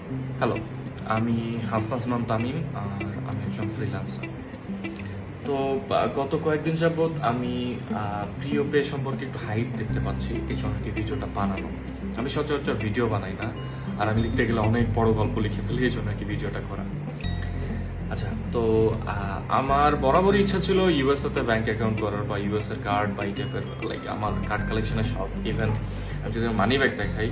Hello, আমি হাসনাত তামিম আর আমি একজন ফ্রিল্যান্সার। তো গত কয়েকদিন যাবৎ আমি প্রিয় পে সম্পর্কে একটু হাইপ দেখতে পাচ্ছি, এই জন্য কি ভিডিওটা বানানো। আমি সচরাচর ভিডিও বানাই না, আর আমি লিখতে গেলে অনেক বড় গল্প লিখে ফেলি, এই জন্য কি ভিডিওটা করা। আচ্ছা, তো আমার বরাবরই ইচ্ছা ছিল ইউএসএ তে ব্যাংক অ্যাকাউন্ট করার বা ইউএস এর কার্ড বা এই টাইপের, লাইক আমার কার্ড কালেকশনের সব। ইভেন আমি যদি মানি ব্যাগ দেখাই,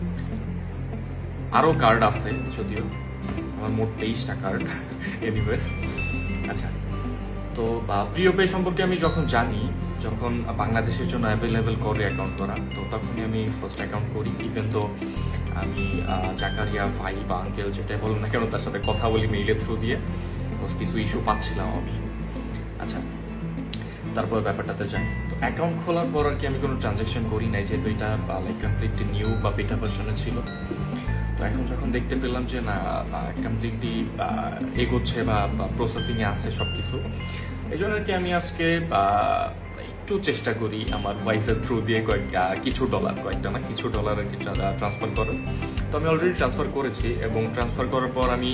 আরো কার্ড আছে, যদিও আমার মোট 23টা কার্ড। এনিওয়েজ, আচ্ছা, তো প্রিয় পে সম্পর্কে আমি যখন জানি, যখন বাংলাদেশের জন্য অ্যাভেলেবেল করে অ্যাকাউন্ট করা, তো তখনই আমি ফার্স্ট অ্যাকাউন্ট করি। ইভেন তো আমি জাকারিয়া ভাই বা আঙ্কেল যেটাই বলুন না কেন, তার সাথে কথা বলি মেইলের থ্রু দিয়ে, কিছু ইস্যু পাচ্ছিলাম আমি। আচ্ছা, তারপর ব্যাপারটাতে যাই। তো অ্যাকাউন্ট খোলার পর আর কি আমি কোনো ট্রানজাকশন করি নাই, যেহেতু এটা লাইক কমপ্লিটলি নিউ বা বেটা ভার্সনে ছিল। তো এখন যখন দেখতে পেলাম যে না, কমপ্লিটলি এগোচ্ছে বা প্রসেসিংয়ে আছে সবকিছু, এই জন্য আর কি আমি আজকে একটু চেষ্টা করি আমার ওয়াইসের থ্রু দিয়ে কিছু ডলার, কয়েকটা না কিছু ডলার আর কি ট্রান্সফার করার। তো আমি অলরেডি ট্রান্সফার করেছি, এবং ট্রান্সফার করার পর আমি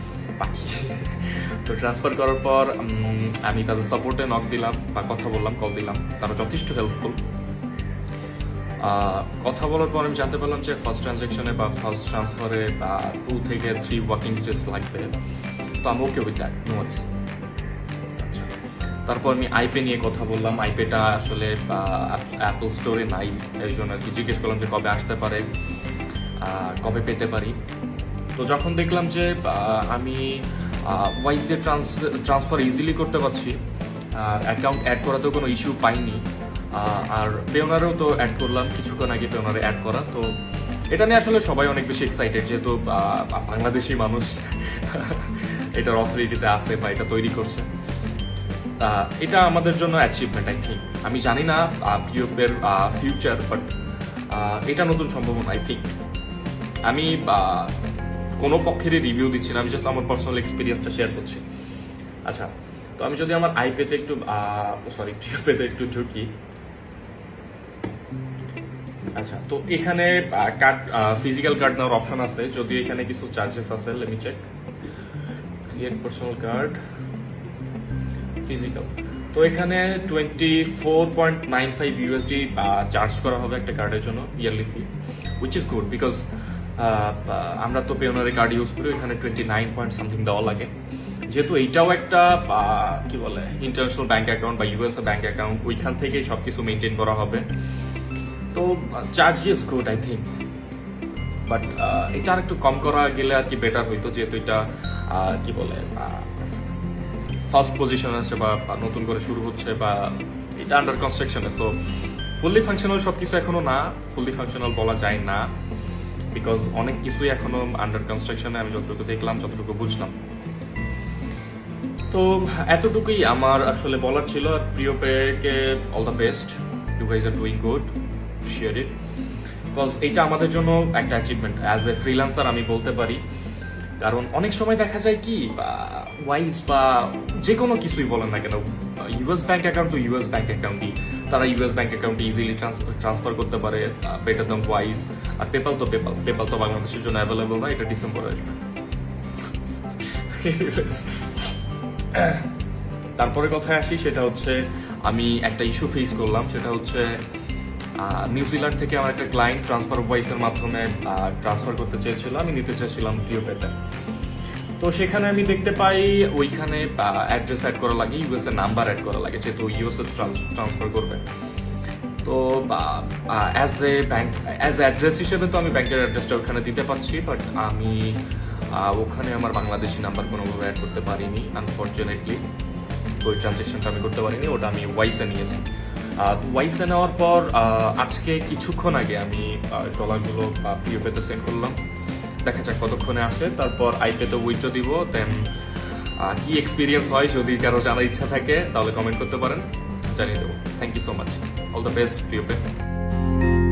তো ট্রান্সফার করার পর আমি তাদের সাপোর্টে নক দিলাম বা কথা বললাম, কল দিলাম। তারা যথেষ্ট হেল্পফুল। কথা বলার পর আমি জানতে পারলাম যে ফার্স্ট ট্রানজাকশনে বা ফার্স্ট ট্রান্সফারে 2 থেকে 3 ওয়ার্কিং ডেজ লাগবে। তো আমি okay with that, no worries. আচ্ছা, তারপর আমি আইপে নিয়ে কথা বললাম। আইপেটা আসলে অ্যাপল স্টোরে নাই, এই জন্য আর কি জিজ্ঞেস করলাম যে কবে আসতে পারে, কবে পেতে পারি। তো যখন দেখলাম যে আমি ওয়াইস দিয়ে ট্রান্সফার ইজিলি করতে পারছি, আর অ্যাকাউন্ট অ্যাড করাতেও কোনো ইস্যু পাইনি, আর পেওনারেও তো অ্যাড করলাম কিছুক্ষণ আগে, পেওনারে অ্যাড করা। তো এটা নিয়ে আসলে সবাই অনেক বেশি এক্সাইটেড, যেহেতু বাংলাদেশি মানুষ এটার অথরিটিতে আছে বা এটা তৈরি করছে। এটা আমাদের জন্য অ্যাচিভমেন্ট, আই থিঙ্ক। আমি জানি না প্রিয় পের ফিউচার, বাট এটা নতুন সম্ভাবনা, আই থিঙ্ক। আমি কোনো পক্ষেরই রিভিউ দিচ্ছি না, আমি জাস্ট আমার পার্সোনাল এক্সপিরিয়েন্সটা শেয়ার করছি। আচ্ছা, তো আমি যদি আমার আইপেতে একটু প্রিয় পেতে একটু ঢুকি। আচ্ছা, তো এখানে কার্ড, ফিজিক্যাল কার্ড নেওয়ার অপশন আছে, যদিও এখানে কিছু চার্জেস আছে। Let me check. Create personal card, physical. তো এখানে 24.95 ইউএসডি চার্জ করা হবে একটা কার্ডের জন্য, yearly fee, which is good, because আমরা তো পেওনারি কার্ড ইউজ করি, এখানে 29 পয়েন্ট সামথিং দেওয়া লাগে। যেহেতু এইটাও একটা কি বলে ইন্টারন্যাশনাল ব্যাংক অ্যাকাউন্ট বা ইউএসএ ব্যাংক অ্যাকাউন্ট, ওইখান থেকেই সবকিছু মেনটেন করা হবে। তো charge is good, I think. But এটা আর একটু কম করা গেলে আর কি বেটার হইতো, যেহেতু এটা কি বলে ফার্স্ট পজিশন আছে বা নতুন করে শুরু হচ্ছে, বা এটা আন্ডার কনস্ট্রাকশনে। সো ফুললি ফাংশনাল সবকিছু এখনো না, ফুললি ফাংশনাল বলা যায় না, বিকজ অনেক কিছুই এখনো আন্ডার কনস্ট্রাকশনে, আমি যতটুকু দেখলাম, যতটুকু বুঝলাম। তো এতটুকুই আমার আসলে বলার ছিল। আর প্রিয় পেকে all the best, you guys are doing good, share it, because এইটা আমাদের জন্য একটা অ্যাচিভমেন্ট অ্যাজ এ ফ্রিল্যান্সার আমি বলতে পারি। কারণ অনেক সময় দেখা যায় কি, ওয়াইজ বা যে কোনো কিছুই বলেন না কেন, ইউএস ব্যাংক অ্যাকাউন্ট তো ইউএস ব্যাংক অ্যাকাউন্টই, তারা ইউএস ব্যাংক অ্যাকাউন্টে ইজিলি ট্রান্সফার করতে পারে, বেটার দ্যান ওয়াইজ। আর পেপাল তো বাংলাদেশের জন্য অ্যাভেলেবল না, এটা ডিসেম্বরে আসবে। তারপরে কথায় আসি, সেটা হচ্ছে আমি একটা ইস্যু ফেস করলাম। সেটা হচ্ছে নিউজিল্যান্ড থেকে আমার একটা ক্লায়েন্ট ট্রান্সফার ওয়াইসের মাধ্যমে ট্রান্সফার করতে চেয়েছিল, আমি নিতে চেয়েছিলাম প্রিয় পেতে। তো সেখানে আমি দেখতে পাই ওইখানে অ্যাড্রেস অ্যাড করা লাগে, ইউএস এর নাম্বার অ্যাড করা লাগে, যেহেতু ইউএস এ ট্রান্সফার করবে। তো অ্যাজ অ্যাড্রেস হিসেবে তো আমি ব্যাংকের অ্যাড্রেসটা ওখানে দিতে পারছি, বাট আমি ওখানে আমার বাংলাদেশি নাম্বার কোনোভাবে অ্যাড করতে পারিনি, আনফর্চুনেটলি। ওই ট্রানজেকশনটা আমি করতে পারিনি, ওটা আমি ওয়াইসে নিয়েছি। ওয়াইসে নেওয়ার পর আজকে কিছুক্ষণ আগে আমি ডলারগুলো প্রিয় পেতে সেন্ড করলাম, দেখা যাক কতক্ষণে আসে। তারপর আইপেতে উইথড্র দিব, দেন কি এক্সপিরিয়েন্স হয়, যদি কারো জানার ইচ্ছা থাকে তাহলে কমেন্ট করতে পারেন, জানিয়ে দেবো। Thank you so much, all the best Priyo pay.